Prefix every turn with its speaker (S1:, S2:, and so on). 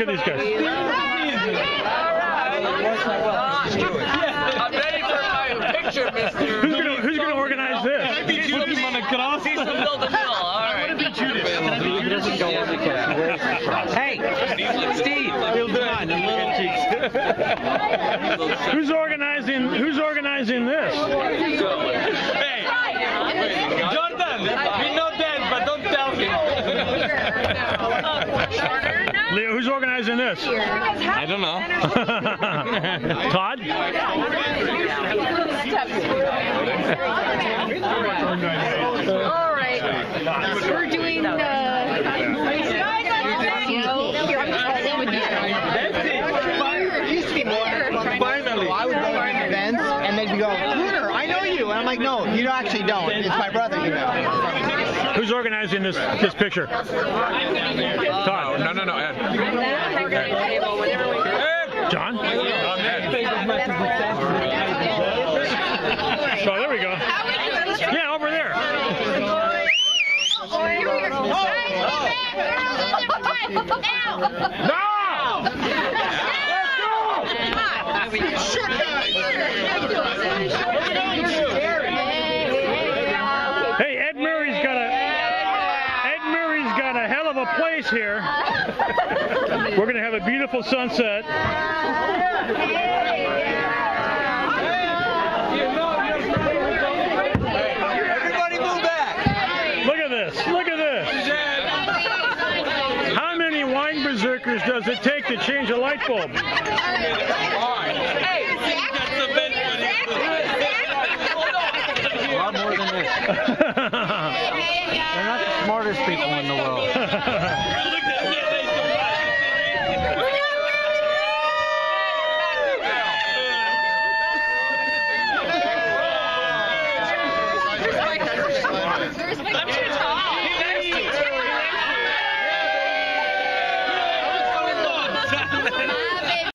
S1: at these guys.
S2: I'm ready for my picture, mister.
S1: Who's gonna organize this?
S2: Put him on a cross. He's from Bill the Mill. All right. I want to be Judas. He doesn't go because hey, Steve. He'll do it. Little cheeks.
S1: Who's organizing this?
S2: Hey, Jordan. We know that, but don't tell him.
S1: Leo, who's organizing this?
S2: I don't know.
S1: Todd?
S3: All right. We're doing
S4: Finally. I would go to events and they'd go, Lunar, I know you. And I'm like, no, you actually don't. It's my brother, you know.
S1: Who's organizing this picture? Todd.
S2: No, Ed.
S1: John? So there we go. Yeah, over there. No! Hey, Ed Murray's got a hell of a place here. We're gonna have a beautiful sunset.
S2: Everybody move back.
S1: Look at this. Look at this. How many wine berserkers does it take to change a light bulb?
S2: A lot more than this. They're not the smartest people in the world.
S3: I'm sure